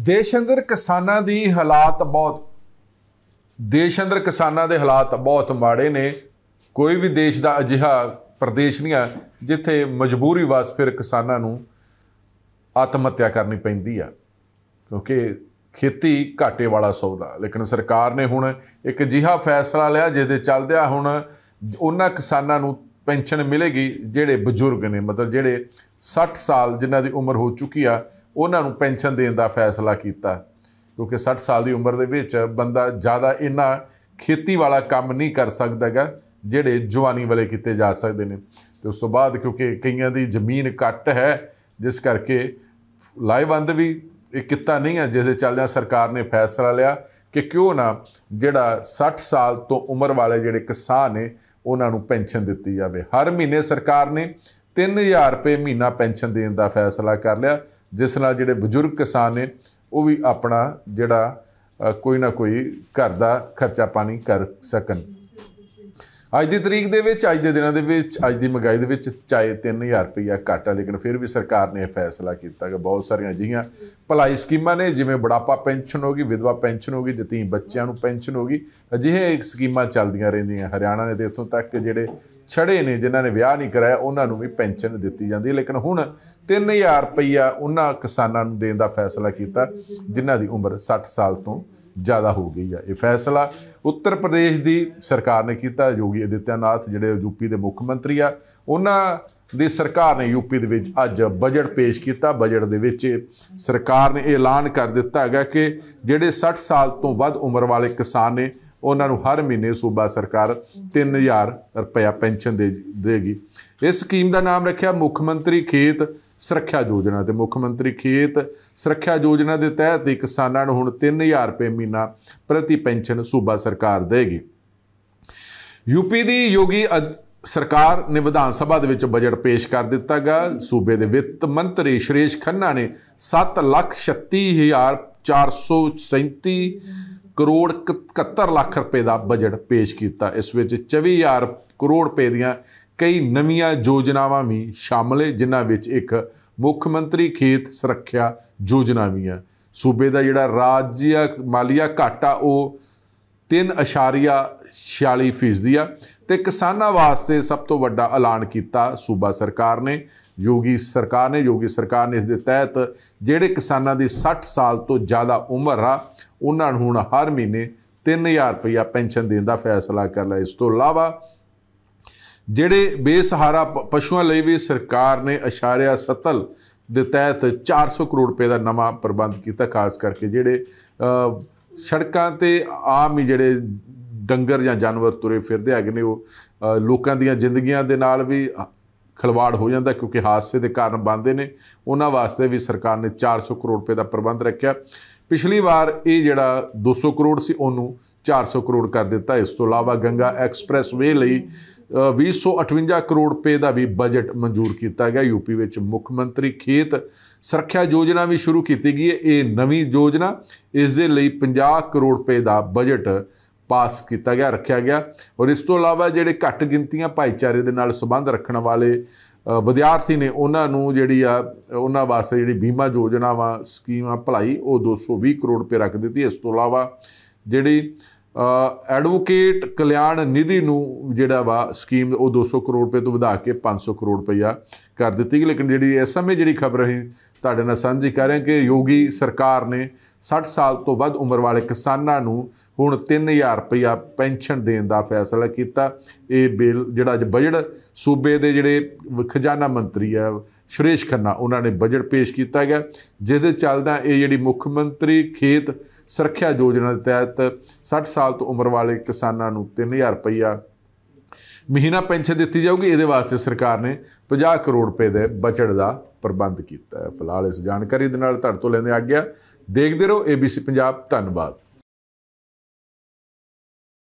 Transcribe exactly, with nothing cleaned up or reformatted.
देश अंदर किसानां दी हालात बहुत देश अंदर किसानां दे हालात बहुत माड़े ने। कोई भी देश का अजिहा प्रदेश नहीं है जिथे मजबूरी वास फिर किसानां नूं आत्म हत्या करनी पैंदी आ, क्योंकि खेती घाटे वाला सौदा। लेकिन सरकार ने हुण एक अजिहा फैसला लिया जिहदे चलदिआं हुण उन्हां किसानां नूं पेंशन मिलेगी जिहड़े बजुर्ग ने, मतलब जिहड़े सठ साल जिन्हां दी उम्र हो चुकी आ उन्हां नूं पेंशन देण दा फैसला कीता। क्योंकि सठ साल की उम्र दे विच बंदा ज़्यादा इन्ना खेती वाला काम नहीं कर सकदा गा जिहड़े जवानी वाले कीते जा सकते हैं। तो उस तो बाद क्योंकि कईयां दी जमीन घट है जिस करके लाहेवंद भी एक किता नहीं है, जिस चलदे सरकार ने फैसला लिया कि क्यों ना जिहड़ा सठ साल तो उम्र वाले जिहड़े किसान ने उन्होंने पेंशन दी जाए। हर महीने सरकार ने तीन हज़ार रुपये महीना पेंशन देने का फैसला कर लिया, जिस नाल जिहड़े बजुर्ग किसान ने वो भी अपना जिहड़ा कोई ना कोई घर का खर्चा पानी कर सकन। अज की तरीक दे विच अज के दिनों के अज की महंगाई दे विच चाहे तीन हज़ार रुपया घट है, लेकिन फिर भी सरकार ने फैसला किया कि बहुत सारिया अजिहियां भलाई स्कीमां ने, जिवें बुढ़ापा पेंशन होगी, विधवा पेंशन होगी, यतीम बच्चों को पेंशन होगी। अजिहे स्कीमां चलदियां रहिंदियां। हरियाणा ने तो इत्थों तक कि जिहड़े छड़े ने जिन्होंने विआह नहीं कराया उन्होंने भी पेंशन दी जाती है। लेकिन हुण तीन हज़ार रुपया उन्होंने किसानों को देने का फैसला किया जिन्हां दी उम्र सठ साल तो ज़्यादा हो गई है। ये फैसला उत्तर प्रदेश की सरकार ने किया। योगी आदित्यनाथ जिहड़े यूपी के मुख्य मंत्री आ उन्हां दी सरकार ने यूपी दे विच अज बजट पेश किया। बजट दे विच सरकार ने ऐलान कर दिता है कि जिहड़े सठ साल तो वध उम्र वाले किसान ने उन्होंने हर महीने सूबा सरकार तीन हज़ार रुपया पेंशन दे देगी। इस स्कीम का नाम रखा मुख्यमंत्री खेत सुरक्षा योजना। तो मुख्यमंत्री खेत सुरक्षा योजना के तहत ही किसानों को हुण तीन हज़ार रुपये महीना प्रति पेंशन सूबा सरकार देगी। यूपी की योगी सरकार ने विधान सभा दे विच बजट पेश कर दिता गया। सूबे के वित्त मंत्री सुरेश खन्ना ने सत्त लख छत्ती हज़ार चार सौ सैंती करोड़ इकहत्तर लाख रुपए का बजट पेश किया। इस विच चौबी हज़ार करोड़ रुपए दियां कई नवीं योजनावां भी शामिल है, जिन्हां विच एक मुख्यमंत्री खेत सुरक्षा योजना भी है। सूबे का जिहड़ा राज्य मालीआ घाटा वो तीन अशारिया छियाली फीसदी आ। तो किसानों वास्ते सब तो वड्डा ऐलान किया सूबा सरकार ने, योगी सरकार ने योगी सरकार ने इस दे तहत जिहड़े किसानों की सठ साल तो ज़्यादा उम्र आ उन्होंने हुण हर महीने तीन हज़ार रुपया पेंशन देने का फैसला कर लिया। इस तो इलावा जिहड़े बेसहारा पशुओं लिए भी सरकार ने अशारिया सत्तर के तहत चार सौ करोड़ रुपए का नवा प्रबंध किया। खास करके जिहड़े सड़कों पर आम ही जिहड़े डंगर या जानवर तुरे फिरदे हैगे ने वो लोकां दीयां जिंदगियां दे नाल भी खिलवाड़ हो जाता, क्योंकि हादसे के कारण बनते हैं। उन्हां वास्ते भी सरकार ने चार सौ करोड़ रुपए का प्रबंध रखा। पिछली बार ये जिहड़ा दो सौ करोड़ सी उन्होंने चार सौ करोड़ कर दिता। इस तो इलावा गंगा एक्सप्रैस वे लई भी सौ अठवंजा करोड़ रुपए का भी बजट मंजूर किया गया। यूपी में मुख्यमंत्री खेत सुरक्षा योजना भी शुरू की गई है। ये नवीं योजना इस दे लई पचास करोड़ रुपए का बजट पास किया गया रखा गया। और इस तो इलावा जिहड़े घट गिनतियां भाईचारे दे नाल संबंध रखने वाले विद्यार्थी ने उन्होंने जिहड़ी आ उन्हां वास्ते जिहड़ी बीमा योजना वा स्कीम भलाई वो दो सौ भी करोड़ रुपए रख दी। इस तो इलावा जिहड़ी एडवोकेट कल्याण निधि नूं जिहड़ा वा स्कीम वो दो सौ करोड़ रुपए तो वधा के पाँच सौ करोड़ रुपया कर दी गई। लेकिन जिहड़ी इस समय जिहड़ी खबर असीं तुहाडे नाल साझी कर रहे हैं कि योगी सरकार ने सठ साल तो वध उम्र वाले किसानों नूं हुण तीन हज़ार रुपया पेंशन देने का फैसला किया। ये बिल जिहड़ा अज बजट सूबे के जिहड़े खजाना मंत्री है सुरेश खन्ना उन्होंने बजट पेश किया गया, जिसके चलदा ये जिहड़ी मुख्यमंत्री खेत सुरक्षा योजना के तहत सठ साल तो उम्र वाले किसानों नूं तीन हज़ार रुपया महीना पेंशन दी जाऊगी। ये वास्ते सरकार ने पचास करोड़ रुपए के बजट का प्रबंध किया है। फिलहाल इस जानकारी दे नाल तुहाडे तों लैंदे आ गया। देखते रहो ए बी सी पंजाब। धन्यवाद।